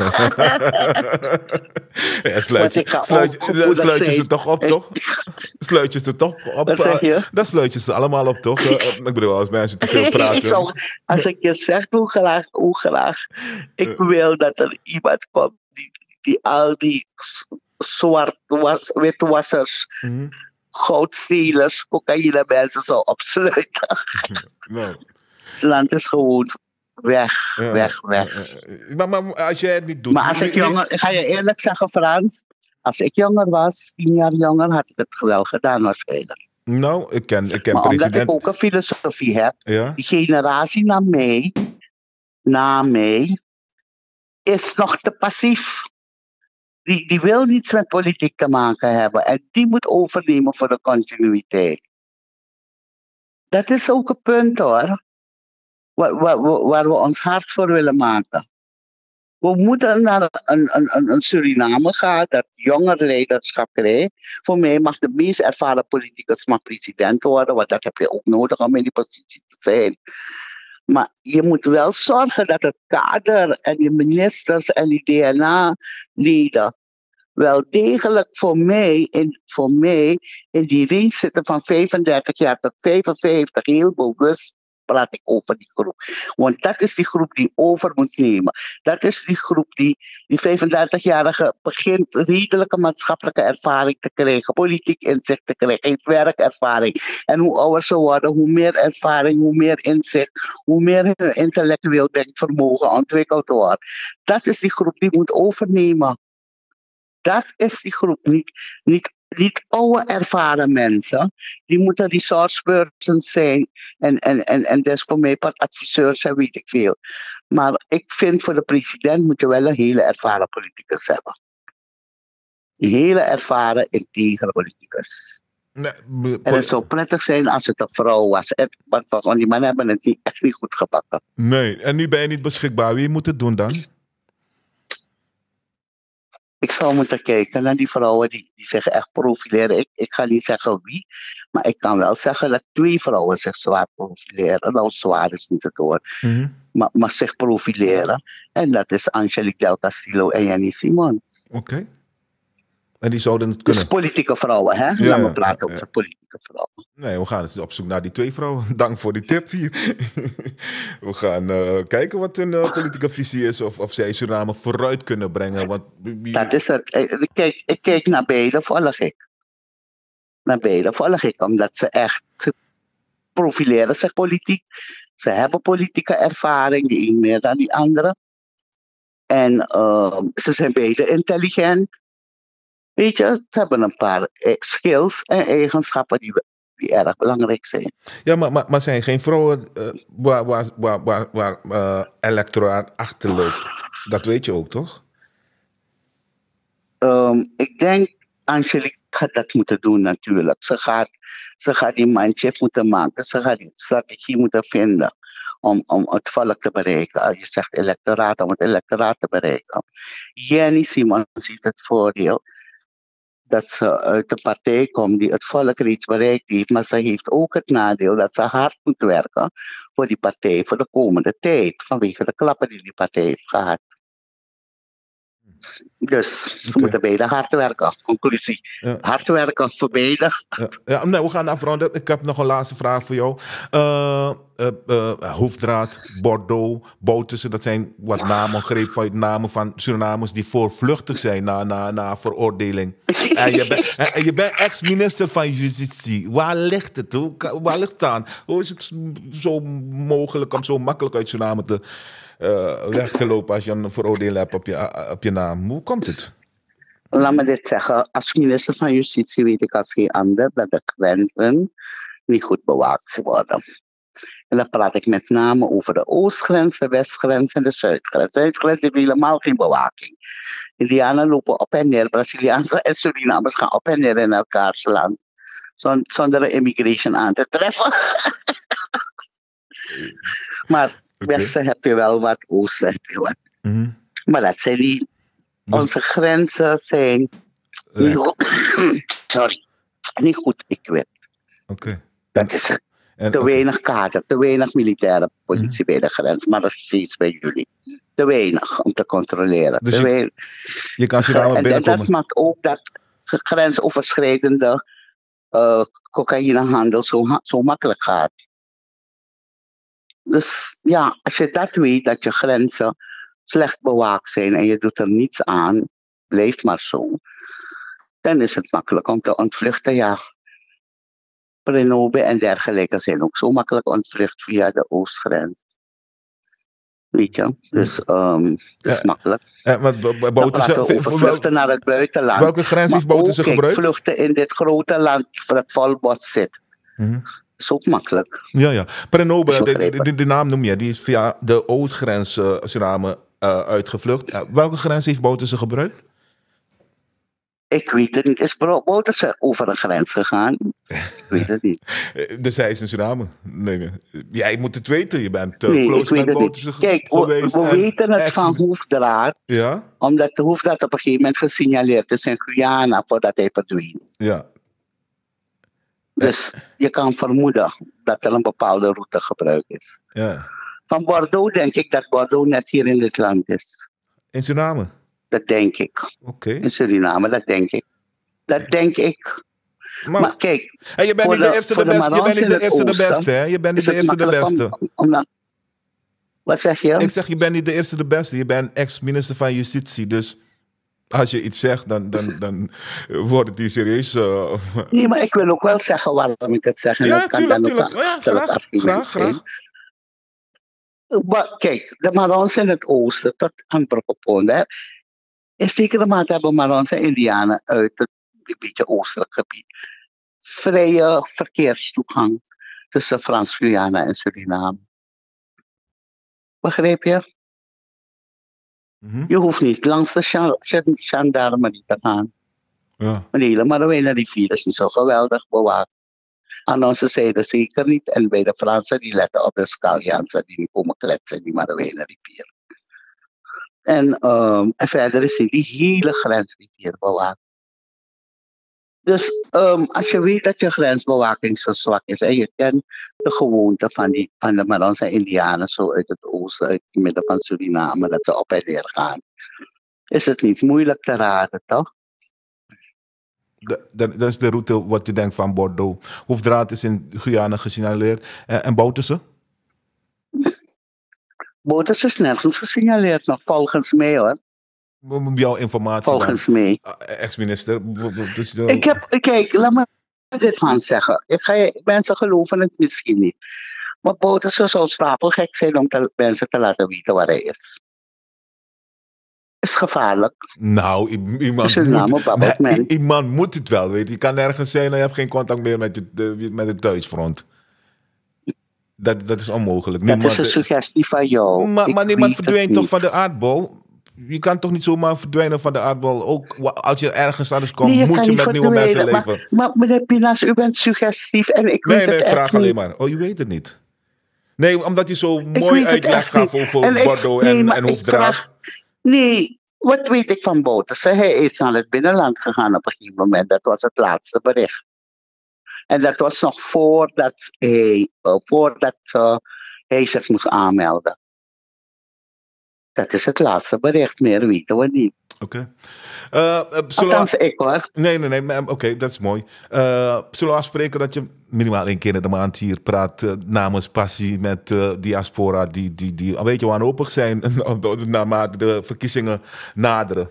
[SPEAKER 2] Ja, sluit je, sluit, je- sluit je ze toch op, toch? Sluit je ze toch op?
[SPEAKER 3] Wat zeg je?
[SPEAKER 2] Dan sluit je ze allemaal op, toch? Eh, Ik bedoel, als mensen te veel praten.
[SPEAKER 3] Ik zou, als ik je zeg hoe graag, hoe graag. Ik wil dat er iemand komt die, die al die z- zwart was, witwassers,
[SPEAKER 2] Mhm.
[SPEAKER 3] goudstelers, cocaïne mensen zou opsluiten.
[SPEAKER 2] Nou,
[SPEAKER 3] Het land is gewoon weg,
[SPEAKER 2] ja,
[SPEAKER 3] weg,
[SPEAKER 2] ja,
[SPEAKER 3] weg.
[SPEAKER 2] ja, ja. Maar, maar als jij het niet doet...
[SPEAKER 3] Maar als
[SPEAKER 2] wie-
[SPEAKER 3] ik
[SPEAKER 2] wie-
[SPEAKER 3] jonger, ik ga je eerlijk zeggen Frans, als ik jonger was, tien jaar jonger, had ik het wel gedaan waarschijnlijk.
[SPEAKER 2] Nou, ik ken, ik ken
[SPEAKER 3] Maar omdat ik
[SPEAKER 2] president...
[SPEAKER 3] ook een filosofie heb,
[SPEAKER 2] Ja?
[SPEAKER 3] die generatie na mij, na mij, is nog te passief. Die, die wil niets met politiek te maken hebben. En die moet overnemen voor de continuïteit. Dat is ook een punt hoor. Waar, waar, waar we ons hard voor willen maken. We moeten naar een, een, een, een Suriname gaan dat jonger leiderschap krijgt. Voor mij mag de meest ervaren politicus mag president worden. Want dat heb je ook nodig om in die positie te zijn. Maar je moet wel zorgen dat het kader en de ministers en die D N A-leden wel degelijk voor mij, in, voor mij in die range zitten van vijfendertig jaar tot vijfenvijftig. Heel bewust praat ik over die groep. Want dat is die groep die over moet nemen. Dat is die groep die, die vijfendertig-jarige begint redelijke maatschappelijke ervaring te krijgen, politiek inzicht te krijgen, heeft werkervaring. En hoe ouder ze worden, hoe meer ervaring, hoe meer inzicht, hoe meer hun intellectueel denkvermogen ontwikkeld wordt. Dat is die groep die moet overnemen. Dat is die groep. Niet, niet, niet oude ervaren mensen. Die moeten resource persons zijn. En, en, en, en dat is voor mij wat adviseurs en weet ik veel. Maar ik vind voor de president moet je wel een hele ervaren politicus hebben. Een hele ervaren, integere politicus.
[SPEAKER 2] Nee, be-
[SPEAKER 3] En het zou prettig zijn als het een vrouw was. Het, want van die mannen hebben het niet, echt niet goed gebakken.
[SPEAKER 2] nee, en nu ben je niet beschikbaar. Wie moet het doen dan?
[SPEAKER 3] Ik zou moeten kijken naar die vrouwen die, die zich echt profileren. Ik, ik ga niet zeggen wie, maar ik kan wel zeggen dat twee vrouwen zich zwaar profileren. Nou, zwaar is niet het woord,
[SPEAKER 2] Mhm.
[SPEAKER 3] maar, maar zich profileren. En dat is Angelique Del Castillo en Jenny Simons.
[SPEAKER 2] Oké. En die zouden het
[SPEAKER 3] Dus
[SPEAKER 2] kunnen.
[SPEAKER 3] politieke vrouwen, hè?
[SPEAKER 2] Ja,
[SPEAKER 3] Laat me
[SPEAKER 2] ja,
[SPEAKER 3] praten
[SPEAKER 2] ja.
[SPEAKER 3] over politieke vrouwen.
[SPEAKER 2] Nee, we gaan eens op zoek naar die twee vrouwen. Dank voor die tip hier. We gaan eh, kijken wat hun eh, politieke visie is. Of, of zij Suriname vooruit kunnen brengen. Want, wie- wie-
[SPEAKER 3] Dat is het. Ik, ik kijk, ik kijk naar beide, volg ik. Naar beide volg ik, omdat ze echt ze profileren zich politiek. Ze hebben politieke ervaring, die een meer dan die andere. En ehm, ze zijn beide intelligent. Weet je, ze hebben een paar eh, skills en eigenschappen die, we- die erg belangrijk zijn.
[SPEAKER 2] Ja, maar, maar, maar zijn geen vrouwen eh, waar, waar, waar, waar, waar eh, electoraat achterloopt. Dat weet je ook, toch?
[SPEAKER 3] Ehm, ik denk, Angelique gaat dat moeten doen natuurlijk. Ze gaat, ze gaat die mindshift moeten maken. Ze gaat die strategie moeten vinden om, om het volk te bereiken. Als je zegt electoraat, om het electoraat te bereiken. Jenny Simons heeft het voordeel dat ze uit een partij komt die het volk reeds bereikt heeft. Maar ze heeft ook het nadeel dat ze hard moet werken voor die partij voor de komende tijd. Vanwege de klappen die die partij heeft gehad. Dus ze
[SPEAKER 2] Oké.
[SPEAKER 3] moeten beide hard werken. Conclusie.
[SPEAKER 2] Ja.
[SPEAKER 3] Hard werken voor beide.
[SPEAKER 2] Ja, ja, nee, we gaan afronden. Ik heb nog een laatste vraag voor jou. Eh eh, eh, Hoefdraad, Bordeaux, Bouterse, dat zijn wat namen, greep van namen van Surinamers die voorvluchtig zijn na, na, na veroordeling. En je bent en je bent ex-minister van Justitie. Waar ligt het? Hoe, kan- waar ligt het aan? Hoe is het zo mogelijk om zo makkelijk uit Suriname te, eh, weg te lopen als je een veroordeling hebt op je, op je naam? Hoe komt het?
[SPEAKER 3] Laat me dit zeggen. Als minister van Justitie weet ik als geen ander dat de grenzen niet goed bewaakt worden. En dan praat ik met name over de oostgrens, de westgrens en de zuidgrens. De zuidgrens heeft helemaal geen bewaking. Indianen lopen op en neer. Braziliaanse en Surinamers gaan op en neer in elkaars land. Zon- Zonder een immigration aan te treffen. Maar
[SPEAKER 2] Oké.
[SPEAKER 3] westen heb je wel wat, oosten heb je wat.
[SPEAKER 2] Mhm.
[SPEAKER 3] Maar dat zijn die...
[SPEAKER 2] Dus-
[SPEAKER 3] Onze grenzen zijn niet
[SPEAKER 2] Lek.
[SPEAKER 3] goed. Sorry. Niet goed equipped.
[SPEAKER 2] Oké.
[SPEAKER 3] Dat is het.
[SPEAKER 2] En,
[SPEAKER 3] Te
[SPEAKER 2] oké.
[SPEAKER 3] weinig kader, te weinig militaire politie
[SPEAKER 2] Mhm.
[SPEAKER 3] bij de grens, maar nog steeds bij jullie. Te weinig om te controleren.
[SPEAKER 2] Dus
[SPEAKER 3] Te
[SPEAKER 2] je,
[SPEAKER 3] weinig.
[SPEAKER 2] je kan Suriname
[SPEAKER 3] En, en dat
[SPEAKER 2] binnenkomen.
[SPEAKER 3] maakt ook dat ge- grensoverschrijdende eh cocaïnehandel zo, ha- zo makkelijk gaat. Dus ja, als je dat weet, dat je grenzen slecht bewaakt zijn en je doet er niets aan, blijft maar zo, dan is het makkelijk om te ontvluchten. Ja, Prenobe en dergelijke zijn ook zo makkelijk ontvlucht via de oostgrens. Weet je, dus ehm het is
[SPEAKER 2] Ja,
[SPEAKER 3] makkelijk.
[SPEAKER 2] en wat b- b-
[SPEAKER 3] Dan
[SPEAKER 2] Bouterse,
[SPEAKER 3] praten we
[SPEAKER 2] v-
[SPEAKER 3] over
[SPEAKER 2] voor wel-
[SPEAKER 3] vluchten naar het buitenland.
[SPEAKER 2] welke grens
[SPEAKER 3] Maar
[SPEAKER 2] heeft Bouterse
[SPEAKER 3] ook, kijk,
[SPEAKER 2] gebruikt?
[SPEAKER 3] vluchten in dit grote land waar het vol bos zit,
[SPEAKER 2] Mhm.
[SPEAKER 3] is ook makkelijk.
[SPEAKER 2] Ja, ja. Prenobe,
[SPEAKER 3] Is
[SPEAKER 2] de, de,
[SPEAKER 3] begrepen.
[SPEAKER 2] de, de naam noem je, die is via de oostgrens eh, Suriname eh, uitgevlucht. Eh, welke grens heeft Bouterse gebruikt?
[SPEAKER 3] Ik weet het niet. Is Bro- Bouterse over de grens gegaan? Ik weet het niet.
[SPEAKER 2] Eh, Dus hij is in Suriname. Nee, nee. Jij moet het weten. Je bent uh,
[SPEAKER 3] Nee, ik
[SPEAKER 2] close
[SPEAKER 3] weet
[SPEAKER 2] met
[SPEAKER 3] het
[SPEAKER 2] Bouterse
[SPEAKER 3] niet.
[SPEAKER 2] ge-
[SPEAKER 3] Kijk, we,
[SPEAKER 2] geweest.
[SPEAKER 3] we
[SPEAKER 2] en
[SPEAKER 3] weten het
[SPEAKER 2] ex-
[SPEAKER 3] van Hoefdraad,
[SPEAKER 2] Ja?
[SPEAKER 3] omdat de Hoefdraad op een gegeven moment gesignaleerd is in Guyana voordat hij verdween.
[SPEAKER 2] Ja.
[SPEAKER 3] Dus je kan vermoeden dat er een bepaalde route gebruikt is.
[SPEAKER 2] Ja.
[SPEAKER 3] Van Bordeaux denk ik dat Bordeaux net hier in dit land is.
[SPEAKER 2] In Suriname?
[SPEAKER 3] Dat denk ik.
[SPEAKER 2] Oké.
[SPEAKER 3] In Suriname, dat denk ik. Dat denk ik.
[SPEAKER 2] Maar,
[SPEAKER 3] Maar kijk,
[SPEAKER 2] en je bent
[SPEAKER 3] voor
[SPEAKER 2] niet de
[SPEAKER 3] de-
[SPEAKER 2] eerste
[SPEAKER 3] voor
[SPEAKER 2] de
[SPEAKER 3] de
[SPEAKER 2] beste. Je bent
[SPEAKER 3] Marans
[SPEAKER 2] niet
[SPEAKER 3] in
[SPEAKER 2] de
[SPEAKER 3] het
[SPEAKER 2] eerste de
[SPEAKER 3] oosten
[SPEAKER 2] beste, hè? Je bent niet
[SPEAKER 3] is
[SPEAKER 2] de
[SPEAKER 3] het
[SPEAKER 2] eerste de
[SPEAKER 3] makkelijk
[SPEAKER 2] beste.
[SPEAKER 3] om, om dan... Wat zeg je?
[SPEAKER 2] Ik zeg, je bent niet de eerste de beste. Je bent ex-minister van Justitie. Dus als je iets zegt, dan, dan, dan wordt het hier serieus. eh.
[SPEAKER 3] Nee, maar ik wil ook wel zeggen waarom ik het zeg. En
[SPEAKER 2] Ja,
[SPEAKER 3] dat kan
[SPEAKER 2] tuurlijk,
[SPEAKER 3] dan ook
[SPEAKER 2] tuurlijk.
[SPEAKER 3] een
[SPEAKER 2] Ja,
[SPEAKER 3] achterlijk
[SPEAKER 2] graag,
[SPEAKER 3] argument
[SPEAKER 2] graag,
[SPEAKER 3] zijn.
[SPEAKER 2] graag.
[SPEAKER 3] Maar kijk, de Marons in het oosten tot aan Brokoponde. In zekere mate hebben Marons en Indianen uit het een beetje oostelijk gebied vrije verkeerstoegang tussen Frans-Guyana en Suriname. Begrijp je?
[SPEAKER 2] Mhm.
[SPEAKER 3] Je hoeft niet langs de Chan- Chan- gendarmerie te gaan.
[SPEAKER 2] Ja.
[SPEAKER 3] Een hele Marouwijne-rivier is niet zo geweldig bewaakt. Aan onze zijde zeker niet. En bij de Fransen die letten op de Scaljansen die niet komen kletsen in die Marouwijne-rivier. En, ehm, en verder is die hele grensrivier bewaakt. Dus ehm, als je weet dat je grensbewaking zo zwak is en je kent de gewoonte van, die, van de Marons en Indianen zo uit het oosten, uit het midden van Suriname, dat ze op en neer gaan, is het niet moeilijk te raden, toch?
[SPEAKER 2] De- de- Dat is de route wat je denkt van Bordeaux. Hoefdraad is in Guyana gesignaleerd. En, en Bouterse?
[SPEAKER 3] Boters is nergens gesignaleerd, nog volgens mij hoor.
[SPEAKER 2] Op jouw informatie
[SPEAKER 3] Volgens
[SPEAKER 2] dan.
[SPEAKER 3] mij.
[SPEAKER 2] Ah, ex-minister. b- b- Dus, eh,
[SPEAKER 3] Ik heb, kijk, laat me dit gaan zeggen. Ik ga je, mensen geloven het misschien niet. Maar Boters zou stapelgek zijn om te, mensen te laten weten waar hij is. Is gevaarlijk.
[SPEAKER 2] Nou, i- iemand
[SPEAKER 3] Suriname
[SPEAKER 2] moet,
[SPEAKER 3] babbelt
[SPEAKER 2] nee,
[SPEAKER 3] men.
[SPEAKER 2] i- iemand moet het wel weten. Je kan nergens zijn en je hebt geen contact meer met, je, de, met het thuisfront. Dat, dat is onmogelijk.
[SPEAKER 3] Dat is
[SPEAKER 2] Niemand,
[SPEAKER 3] een suggestie van jou.
[SPEAKER 2] maar,
[SPEAKER 3] Ik
[SPEAKER 2] maar niemand
[SPEAKER 3] weet het
[SPEAKER 2] verdwijnt toch
[SPEAKER 3] niet.
[SPEAKER 2] van de aardbol? Je kan toch niet zomaar verdwijnen van de aardbol? Ook wa- als je ergens anders komt,
[SPEAKER 3] Nee, je
[SPEAKER 2] moet
[SPEAKER 3] kan
[SPEAKER 2] je
[SPEAKER 3] niet
[SPEAKER 2] met nieuwe mensen
[SPEAKER 3] verdwijnen,
[SPEAKER 2] leven.
[SPEAKER 3] Maar, maar meneer Pinas, u bent suggestief en ik
[SPEAKER 2] Nee,
[SPEAKER 3] weet
[SPEAKER 2] nee,
[SPEAKER 3] het
[SPEAKER 2] ik vraag
[SPEAKER 3] echt
[SPEAKER 2] alleen
[SPEAKER 3] niet.
[SPEAKER 2] maar. Oh, je weet het niet. Nee, omdat je zo
[SPEAKER 3] Ik
[SPEAKER 2] mooi
[SPEAKER 3] weet het
[SPEAKER 2] uitleg
[SPEAKER 3] echt
[SPEAKER 2] gaf
[SPEAKER 3] niet.
[SPEAKER 2] over
[SPEAKER 3] En ik-
[SPEAKER 2] Bordeaux
[SPEAKER 3] nee,
[SPEAKER 2] en,
[SPEAKER 3] maar
[SPEAKER 2] en
[SPEAKER 3] ik
[SPEAKER 2] Hoefdraad.
[SPEAKER 3] vraag- Nee, wat weet ik van Bouterse? Hij is naar het binnenland gegaan op een gegeven moment. Dat was het laatste bericht. En dat was nog voordat hij, uh, voordat uh, hij zich moest aanmelden. Dat is het laatste bericht, meer weten we niet.
[SPEAKER 2] Oké. Eh, eh, zullen we-
[SPEAKER 3] Althans, ik hoor.
[SPEAKER 2] Nee, nee, nee. maar, Oké, dat is mooi. Eh, zullen we afspreken dat je minimaal één keer in de maand hier praat eh, namens Passie met eh, diaspora die, die, die een beetje wanhopig zijn naarmate de verkiezingen naderen?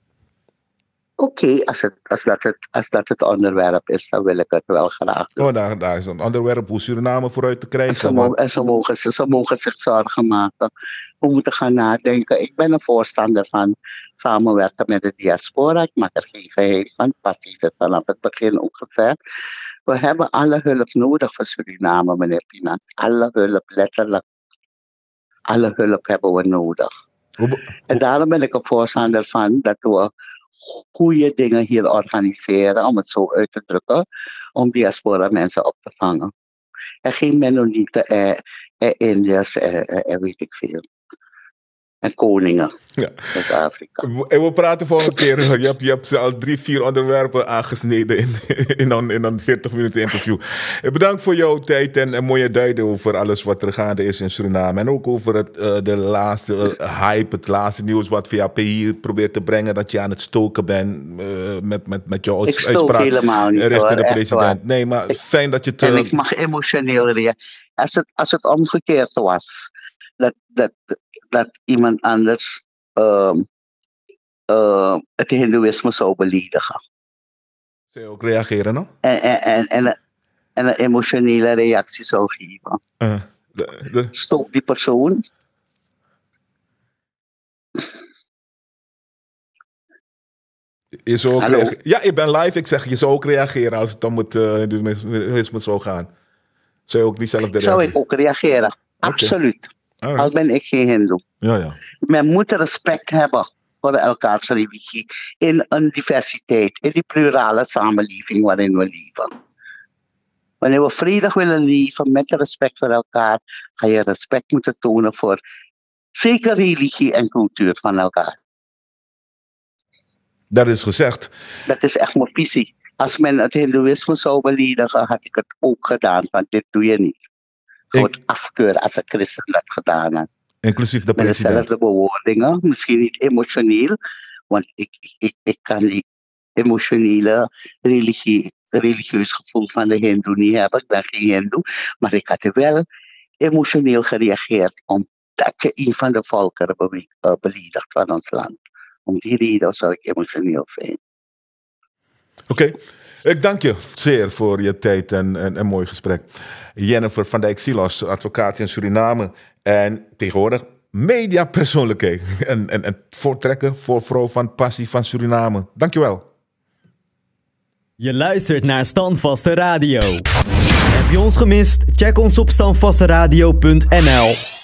[SPEAKER 3] Oké, als, het, als, dat het, als dat het onderwerp is, dan wil ik het wel graag doen.
[SPEAKER 2] Oh, daar, daar is een onderwerp hoe Suriname vooruit te
[SPEAKER 3] En ze,
[SPEAKER 2] krijgen.
[SPEAKER 3] mogen,
[SPEAKER 2] maar-
[SPEAKER 3] en ze, mogen, ze, ze mogen zich zorgen maken. We moeten gaan nadenken. Ik ben een voorstander van samenwerken met de diaspora. Ik maak er geen geheim van. Passie heeft het vanaf het begin ook gezegd. We hebben alle hulp nodig voor Suriname, meneer Pinat. Alle hulp, letterlijk. Alle hulp hebben we nodig.
[SPEAKER 2] Hoe be-
[SPEAKER 3] En daarom ben ik een voorstander van dat we goede dingen hier organiseren, om het zo uit te drukken, om diaspora mensen op te vangen. En geen Mennonieten en, en Indiërs en, en, en weet ik veel. en koningen.
[SPEAKER 2] Ja.
[SPEAKER 3] Zuid-Afrika.
[SPEAKER 2] En we praten volgende keer. Je hebt, je hebt al drie, vier onderwerpen aangesneden in, in, een, in een veertig minuten interview. Bedankt voor jouw tijd en, en mooie duiden over alles wat er gaande is in Suriname. En ook over het, uh, de laatste uh, hype, het laatste nieuws wat via P I probeert te brengen. Dat je aan het stoken bent uh, met, met, met jouw
[SPEAKER 3] Ik stook
[SPEAKER 2] uitspraak
[SPEAKER 3] helemaal niet,
[SPEAKER 2] richting
[SPEAKER 3] hoor,
[SPEAKER 2] de
[SPEAKER 3] echt
[SPEAKER 2] president.
[SPEAKER 3] waar.
[SPEAKER 2] Nee, maar
[SPEAKER 3] Ik-
[SPEAKER 2] fijn dat je het...
[SPEAKER 3] En
[SPEAKER 2] uh,
[SPEAKER 3] ik mag emotioneel reageren. Als het, als het omgekeerd was, dat, dat, dat iemand anders ehm, eh, het Hindoeïsme zou beledigen.
[SPEAKER 2] Zou je ook reageren, no?
[SPEAKER 3] En, en, en, en, een- en een emotionele reactie zou geven.
[SPEAKER 2] Uh, de, de,
[SPEAKER 3] Stook die persoon.
[SPEAKER 2] je zou ook
[SPEAKER 3] Hallo?
[SPEAKER 2] reageren. Ja, ik ben live. Ik zeg, je zou ook reageren als het om het uh, Hindoeïsme zou gaan. Zou je ook diezelfde
[SPEAKER 3] Zou
[SPEAKER 2] reactie?
[SPEAKER 3] ik ook reageren. Absoluut.
[SPEAKER 2] Alright.
[SPEAKER 3] Al ben ik geen Hindoe.
[SPEAKER 2] Ja, ja.
[SPEAKER 3] Men moet respect hebben voor elkaars religie. In een diversiteit. In die plurale samenleving waarin we leven. Wanneer we vredig willen leven met respect voor elkaar, ga je respect moeten tonen voor zeker religie en cultuur van elkaar.
[SPEAKER 2] Dat is gezegd.
[SPEAKER 3] Dat is echt mijn visie. Als men het Hindoeïsme zou beledigen, had ik het ook gedaan, want dit doe je niet. Ik
[SPEAKER 2] Ik-
[SPEAKER 3] het afkeuren als een christen dat gedaan heeft.
[SPEAKER 2] Inclusief de
[SPEAKER 3] Met
[SPEAKER 2] president.
[SPEAKER 3] dezelfde bewoordingen, misschien niet emotioneel, want ik, ik, ik kan die emotionele religie, religieus gevoel van de Hindoe niet hebben. Ik ben geen Hindoe, maar ik had wel emotioneel gereageerd omdat je een van de volkeren bewe- uh, beledigt van ons land. Om die reden zou ik emotioneel zijn.
[SPEAKER 2] Oké. Okay. Ik dank je zeer voor je tijd en een, een mooi gesprek. Jennifer van Dijk Silas, advocaat in Suriname en tegenwoordig mediapersoonlijkheid en, en, en voortrekker voor vrouw van passie van Suriname. Dankjewel.
[SPEAKER 1] Je luistert naar Standvaste Radio. Heb je ons gemist? Check ons op standvasteradio punt n l.